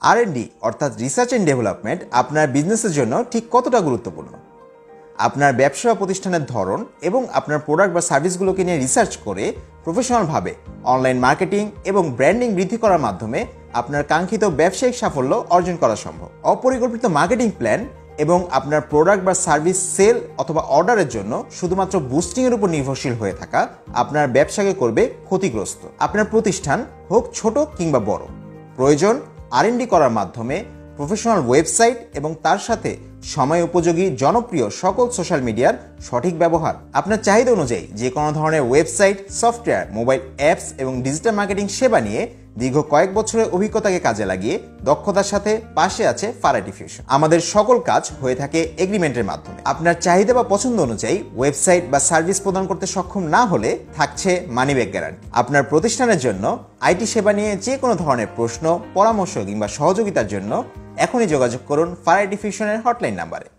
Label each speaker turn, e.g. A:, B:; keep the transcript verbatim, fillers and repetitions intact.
A: R and D অর্থাৎ research and development আপনার বিজনেসের জন্য ঠিক কতটা গুরুত্বপূর্ণ? আপনার ব্যবসা বা প্রতিষ্ঠানের ধরন এবং আপনার প্রোডাক্ট বা সার্ভিসগুলোকে নিয়ে রিসার্চ করে প্রফেশনালভাবে অনলাইন মার্কেটিং এবং ব্র্যান্ডিং বৃদ্ধি করার মাধ্যমে আপনার কাঙ্ক্ষিত ব্যবসায়িক সাফল্য অর্জন করা সম্ভব। অপরিকল্পিত মার্কেটিং প্ল্যান এবং আপনার প্রোডাক্ট বা সার্ভিস সেল অথবা অর্ডারের জন্য শুধুমাত্র বুস্টিংয়ের উপর নির্ভরশীল হয়ে থাকা আপনার ব্যবসাকে করবে ক্ষতিগ্রস্ত। আপনার প্রতিষ্ঠান হোক ছোট কিংবা বড়, প্রয়োজন আর এন্ড ডি করার মাধ্যমে প্রফেশনাল ওয়েবসাইট এবং তার সাথে সময় উপযোগী জনপ্রিয় সকল সোশ্যাল মিডিয়ার সঠিক ব্যবহার। আপনার চাহিদা অনুযায়ী যে কোনো ধরনের ওয়েবসাইট, সফটওয়্যার, মোবাইল অ্যাপস এবং ডিজিটাল মার্কেটিং সেবা নিয়ে দীর্ঘ কয়েক বছরের অভিজ্ঞতাকে কাজে লাগিয়ে দক্ষতার সাথে পাশে আছে ফারা ডিফিউশন। আমাদের সকল কাজ হয়ে থাকে এগ্রিমেন্টের মাধ্যমে। আপনার চাহিদা বা পছন্দ অনুযায়ী ওয়েবসাইট বা সার্ভিস প্রদান করতে সক্ষম না হলে থাকছে মানি ব্যাক গ্যারান্টি। আপনার প্রতিষ্ঠানের জন্য আইটি সেবা নিয়ে যে কোনো ধরনের প্রশ্ন, পরামর্শ কিংবা সহযোগিতার জন্য এখনই যোগাযোগ করুন ফারা ডিফিউশনের হটলাইন নাম্বারে।